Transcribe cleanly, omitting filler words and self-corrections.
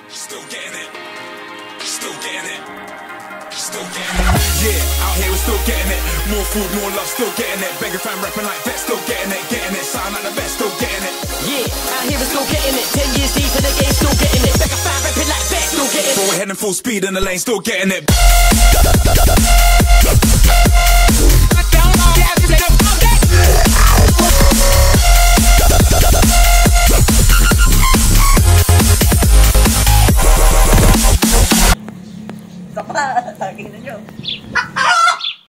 Still getting it. Still getting it. Still getting it. Yeah, out here we're still getting it. More food, more love, still getting it. Begging fan rapping like that, still getting it. Getting it, sound like the best, still getting it. Yeah, out here we're still getting it. 10 years deep in the game, still getting it. Begging fan rapping like that, still getting it. But we're heading full speed in the lane, still getting it.